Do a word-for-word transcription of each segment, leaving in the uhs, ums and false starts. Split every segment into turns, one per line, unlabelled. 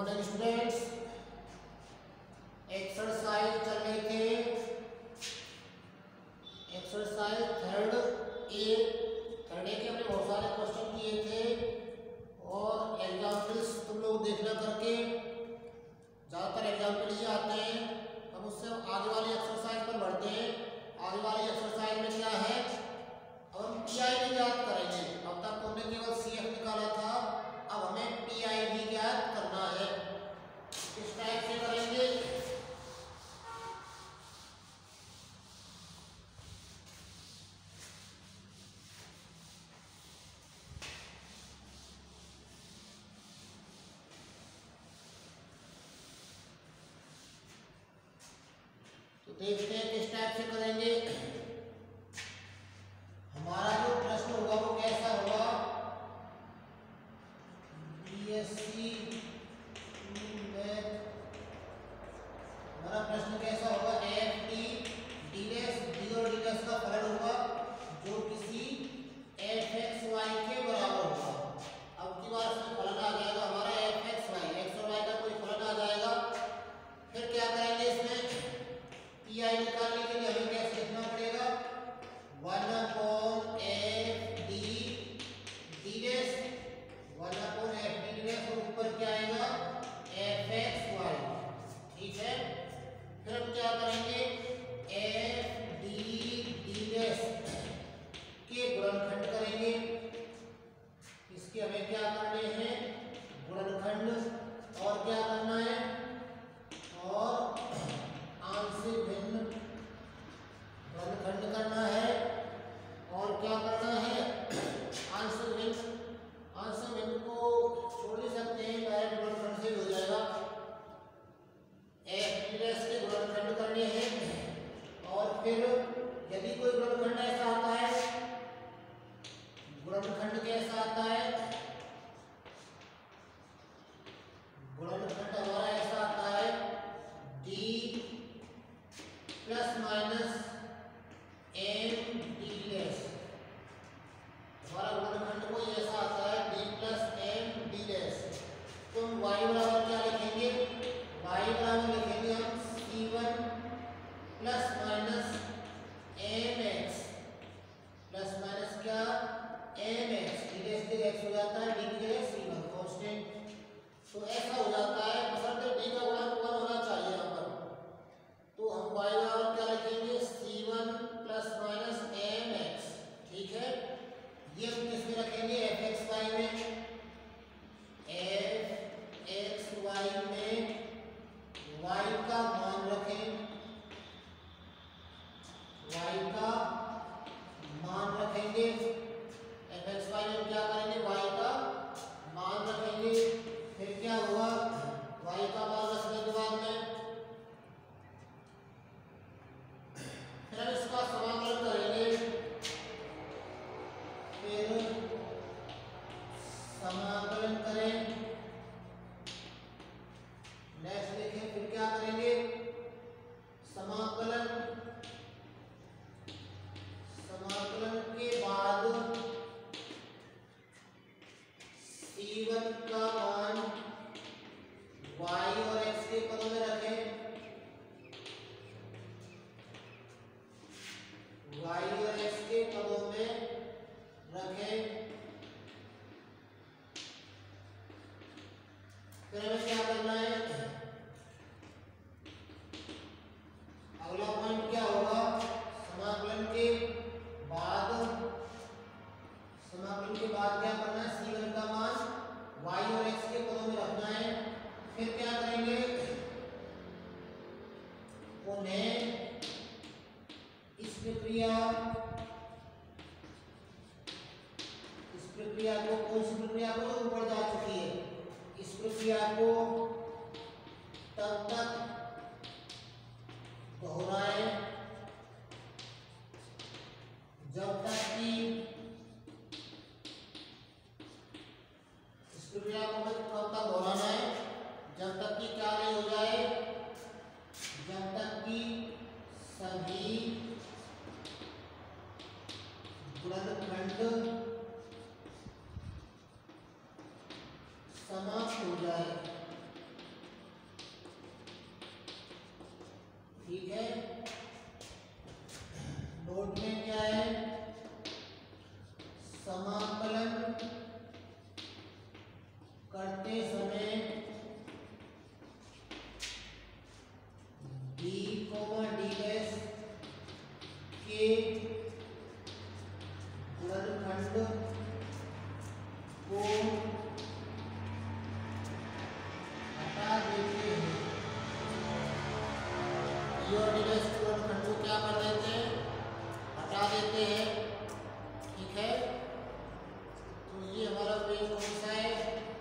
Morning students, exercise चल रहे थे। Exercise third A third A के हमने बहुत सारे क्वेश्चन किए थे और एग्जाम्पल्स तुम लोग देखना करके, ज़्यादातर एग्जाम्पल ये आते हैं। हम उससे आगे वाली एक्सरसाइज पर बढ़ते हैं। आगे वाली एक्सरसाइज में क्या है, अब हम पी आई भी ज्ञात करेंगे। अब तक तो हमने केवल सी एफ निकाला था, अब हमें पी आई भी ज्ञात करना है। किस टाइप से करेंगे, तो देखते हैं किस टाइप से करेंगे। हमारा जो प्रश्न होगा वो कैसा होगा, बीएससी मैथ। हमारा प्रश्न कैसा होगा, F T D dash D और डी डैश का फलन होगा जो किसी एफ एक्स वाई के बराबर होगा। अब की बार इसमें फलन आ जाएगा हमारा एफ एक्स वाई, एक्स और वाई का कोई फलन आ जाएगा। फिर क्या करेंगे, इसमें पी आई निकालने के लिए हमें कैसे लिखना पड़ेगा, one upon F D D dash, one upon F D D dash और ऊपर क्या आएगा एफ एक्स वाई। ठीक है, फिर हम क्या करेंगे, एफ डी डी डैश के गुणनखंड करेंगे। इसके हमें क्या करने हैं, गुणनखंड, और क्या करना है, और आंशिक भिन्न गुणनखंड करना है, और क्या करना है, आंशिक भिन्न। आंशिक भिन्न को छोड़ नहीं सकते हैं, डायरेक्ट गुणनखंड से हो जाएगा। एफ डी डैश के गुणनखंड करने हैं, और फिर यदि कोई गुणनखंड ऐसा आता है, गुणनखंड कैसा आता है, गुणनखंड हमारा ऐसा आता है D plus minus M D dash. हमारा गुणनखंड को ऐसा आता है D plus M D dash. तो हम y बराबर क्या लिखेंगे, y बराबर लिखेंगे हम C one plus minus M x, plus minus क्या एम एक्स, डी डैश के एक्स हो जाता है, डी की जगह सी वन कांस्टेंट। तो ऐसा हो जाता है, बशर्ते डी का गुणक वन होना चाहिए यहाँ पर। तो हम y बराबर क्या लिखेंगे, C one plus minus M x. ठीक है, ये हम किसमें रखेंगे, एफ एक्स वाई में। एफ एक्स वाई में y का मान रखें, y का मान रखेंगे। एफ एक्स वाई में क्या करेंगे, y का मान रखेंगे। फिर क्या हुआ, y का मान रखने के बाद में फिर हम इसका समाकलन करेंगे। फिर समाकलन करें, नेक्स्ट देखें, फिर क्या करेंगे, समाकलन समाकलन के बाद सी वन का मान y और x के पदों में रखें, y और x के पदों में रखें। फिर हमें क्या करना है, अगला पॉइंट क्या होगा, समाकलन के बाद समाकलन के बाद क्या करना है, सी वन का मान y और x के पदों में रखना है। फिर क्या करेंगे, उन्हें इस प्रक्रिया इस प्रक्रिया को कौन सी प्रक्रिया को जो ऊपर जा चुकी है, इस प्रक्रिया को तब तक दोहराएं जब तक कि इस प्रक्रिया को कब तक दोहराना है, जब तक कि क्या नहीं हो जाए, जब तक कि सभी गुणनखंड समाप्त हो जाए। को हटा देते हैं, डी और डी डैश के गुणनखंड को क्या कर देते हैं, हटा देते हैं। ठीक है, तो ये हमारा पेज कौन सा है,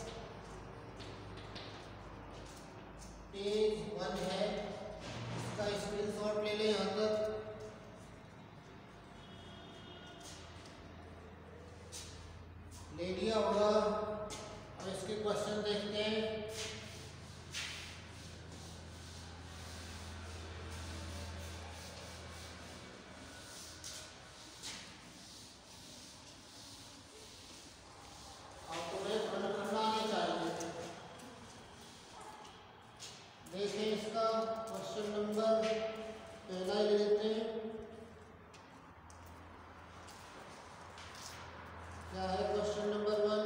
पेज वन है। इसका स्क्रीनशॉट ले लें यहाँ तक। ले लिया होगा। अब इसके क्वेश्चन देखते हैं। देखें इसका क्वेश्चन नंबर पहला ही ले लेते हैं। क्या है क्वेश्चन नंबर वन,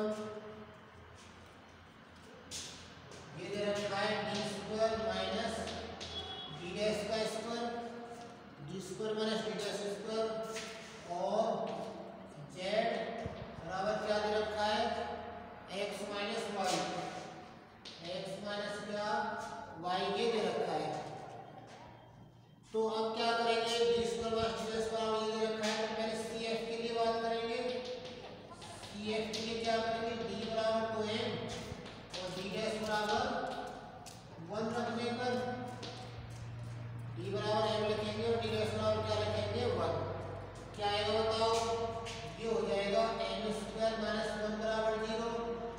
ये दे रखा है D square minus D dash का square, D square minus D dash square और जेड बराबर क्या दे रखा है, x minus y, x minus क्या वाई ये दे रखा है। तो अब क्या करेंगे, D square minus D dash बराबर ये दे रखा है, तो पहले सी एफ के लिए बात करेंगे। सी एफ के लिए क्या करेंगे, डी बराबर टू एम और डी डैश बराबर वन रखने पर डी बराबर एम लिखेंगे और डी डैश बराबर क्या लिखेंगे, वन। क्या आएगा बताओ, ये हो जाएगा एम स्क्वायर माइनस वन बराबर zero,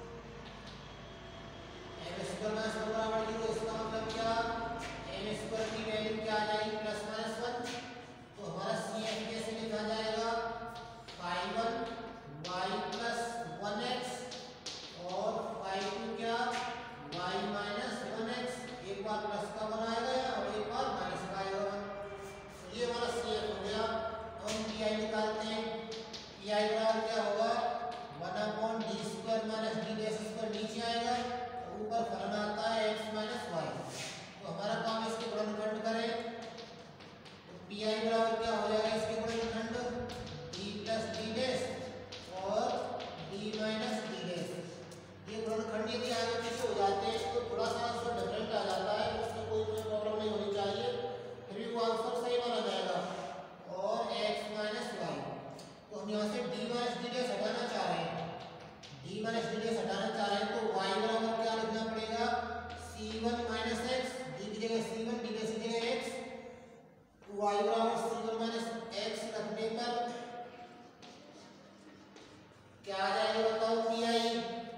M square minus one बराबर जीरो। इसका मतलब क्या, एम स्क्वायर की वैल्यू क्या आ जाएगी, प्लस माइनस वन। तो हमारा सी एफ कैसे लिखा जाएगा, five one y plus one x और फाइव टू क्या वाई माइनस वन एक्स। एक बार प्लस का वन आएगा और एक बार माइनस का आएगा वन। तो ये हमारा सी एफ हो गया। अब हम पी आई निकालते हैं। पी आई बराबर क्या होगा, one upon D square minus D dash square नीचे आएगा, ऊपर फलन आता है एक्स माइनस वाई। तो हमारा काम है इसके गुणनखंड करें। तो पी आई बराबर क्या हो जाएगा, इसके गुणनखंड डी प्लस डी डैश और डी माइनस डी डैश। ये गुणनखंड यदि आगे पीछे हो जाते हैं तो थोड़ा सा आंसर डिफरेंट आ जाता है, उसमें कोई प्रॉब्लम नहीं होनी चाहिए, फिर भी वो आंसर सही माना जाएगा। और एक्स माइनस वाई, तो हम यहाँ से डी माइनस डी डैश हटाना चाह रहे हैं, डी माइनस डी डैश हटाना चाह रहे हैं तो वाई बराबर क्या लिखना पड़ेगा, C one minus x, D की जगह सी वन, डी डैश की जगह एक्स। वाई बराबर सी वन माइनस एक्स रखने पर क्या आ जाएगा बताओ, पी आई,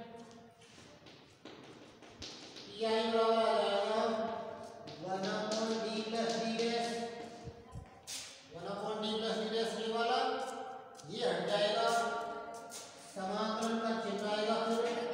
पी आई बराबर आ जाएगा one upon D plus D dash, one upon D plus D dash ये वाला ये हट जाएगा, समाकलन का चिन्ह आएगा फिर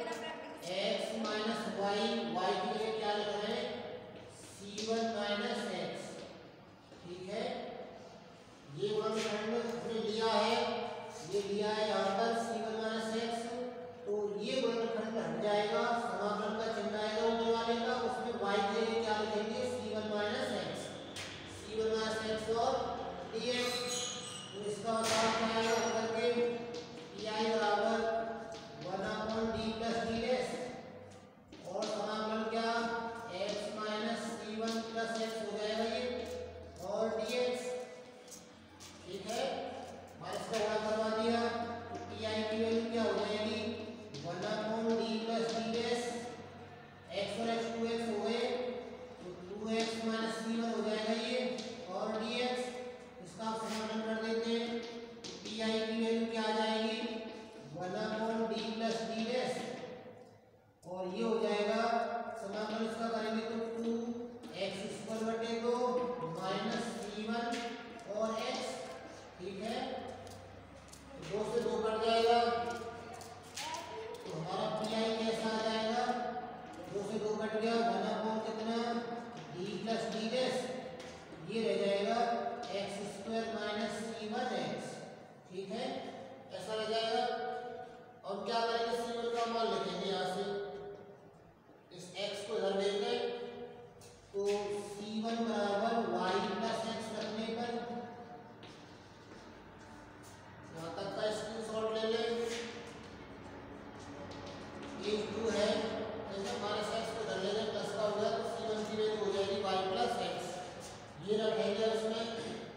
एज टू है, जैसे माइनस एक्स को धर लेंगे प्लस का होगा तो सी वन की वैल्यू हो जाएगी वाई प्लस एक्स। ये रखेंगे उसमें,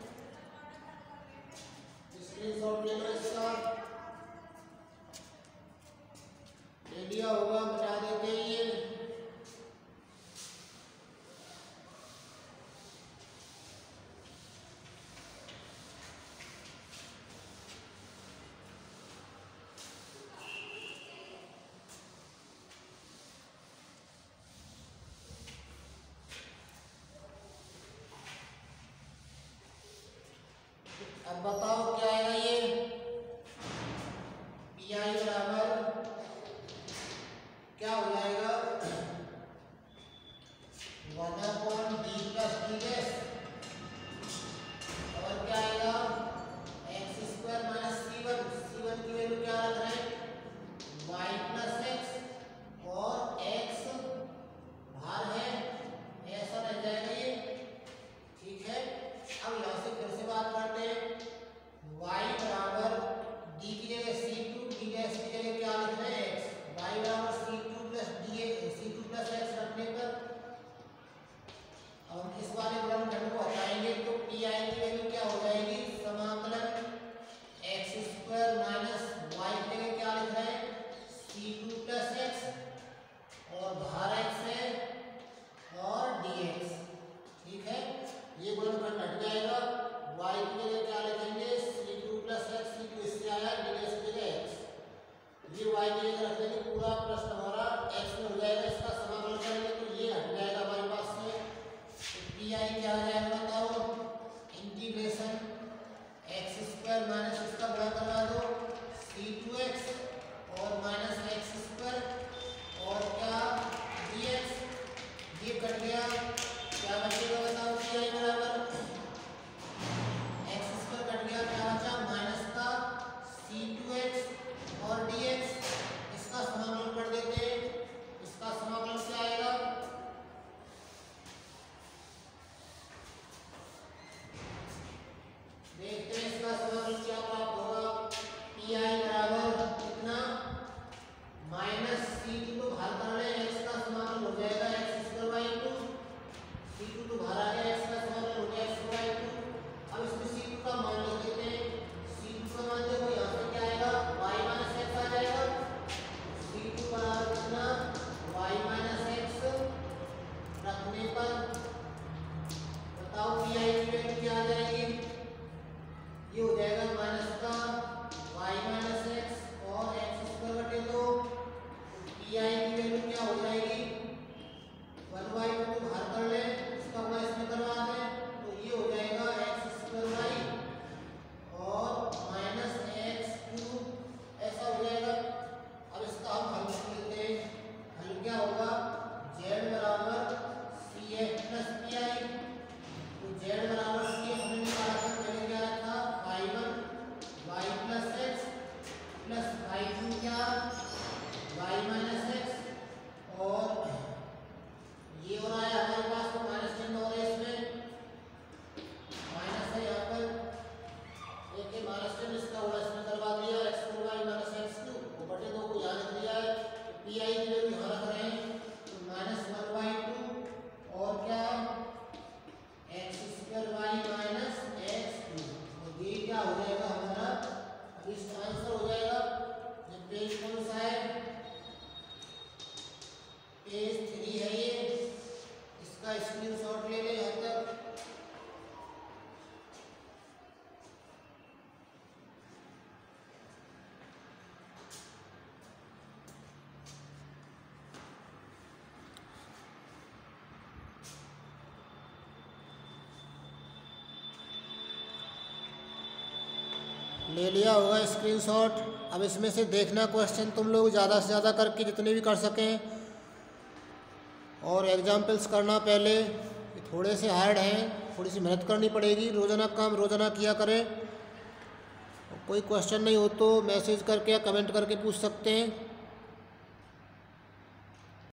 स्क्रीनशॉट ले लो इसका, ले लिया होगा, बता देते हैं ये। अब बताओ क्या आएगा ये, पी आई बराबर क्या हो जाएगा, one upon D plus D dash, और क्या आएगा x square minus C one, C one की वैल्यू क्या रख रहे हैं वाई प्लस एक्स, और एक्स बाहर है ऐसा रह जाएगा ये, ठीक है। अब यहाँ से फिर से बात करते हैं, y बराबर d की जगह सी टू, d डैश की जगह क्या लिख रहे हैं x, y बराबर C two plus D C two plus x रखने पर अब हम इस वाले गुणनखंड को हटाएंगे तो pi की वैल्यू क्या हो जाएगी, समाकलन एक्स स्क्वायर माइनस वाई की जगह क्या लिख रहे हैं सी टू प्लस एक्स, और बाहर x है और dx, ठीक है। ये गुणनखंड हट जाएगा, y की जगह क्या लिखेंगे C two plus x, C two इससे आया dx की जगह x, ये y की जगह रख देंगे, पूरा प्रश्न हमारा x में हो जाएगा, इसका समाकलन करेंगे तो ये हट जाएगा हमारे पास से, तो पी आई क्या आ जाएगा बताओ, इंटीग्रेशन एक्स स्क्वायर माइनस इसका बड़ा करवा दो सी टू एक्स और माइनस एक्स स्क्वायर और क्या dx, ये कट गया, क्या बचेगा बताओ, पी आई बराबर एक्स स्क्वायर कट गया, क्या बचा माइनस का सी टू एक्स और dx, इसका समाकलन कर देते हैं, इसका समाकलन क्या आएगा, देखते हैं इसका समाकलन क्या प्राप्त होगा, पी आई बराबर कितना माइनस सी टू तो बाहर कर ले, एक्स का समाकलन हो जाएगा x square by two, C two तो बाहर आ गया, एक्स का समाकलन हो गया एक्स बाई टू। अब इसमें सी टू का मान लिख देते हैं, सी टू का मान देखो यहाँ से क्या आएगा y माइनस एक्स आ जाएगा, सी टू बराबर कितना y माइनस एक्स रखने पर बताओ पी आई की वैल्यू क्या आ जाएगी, ये हो जाएगा माइनस का y माइनस एक्स और एक्स स्क्वायर बटे दो, पी आई की वैल्यू क्या हो जाएगी वन बाई टू को बाहर कर ले, इसका गुणा इसमें करवा दें तो ये हो जाएगा एक्स स्क्वायर वाई और माइनस एक्स टू, ऐसा हो जाएगा। अब इसका हम हल कर लेते हैं, हल क्या होगा z बराबर C x plus P I, तो z बराबर सी एक्स हमने निकाला था, पहले क्या था y one y plus x plus y two क्या वाई माइनस एक्स, और ये हो रहा है हमारे पास तो माइनस चिन्ह हो रहा है, इसमें माइनस है यहाँ पर, देखिए माइनस चिन्ह इसका होगा, इसमें करवा दिया x two y minus x two, वो बटे दो को यहाँ लिख दिया है, पी आई की वैल्यू यहाँ रख रहे हैं तो माइनस वन बाई टू और क्या x square y minus x two, तो ये क्या हो जाएगा हमारा, अब इसका आंसर हो जाएगा, ये पेज कौन सा है, पेज थ्री है ये, इसका स्क्रीनशॉट ले ले यहाँ तक, ले लिया होगा स्क्रीनशॉट। अब इसमें से देखना क्वेश्चन तुम लोग ज़्यादा से ज़्यादा करके जितने भी कर सकें, और एग्जाम्पल्स करना पहले, थोड़े से हार्ड हैं, थोड़ी सी मेहनत करनी पड़ेगी, रोज़ाना काम रोज़ाना किया करें। कोई क्वेश्चन नहीं हो तो मैसेज करके या कमेंट करके पूछ सकते हैं।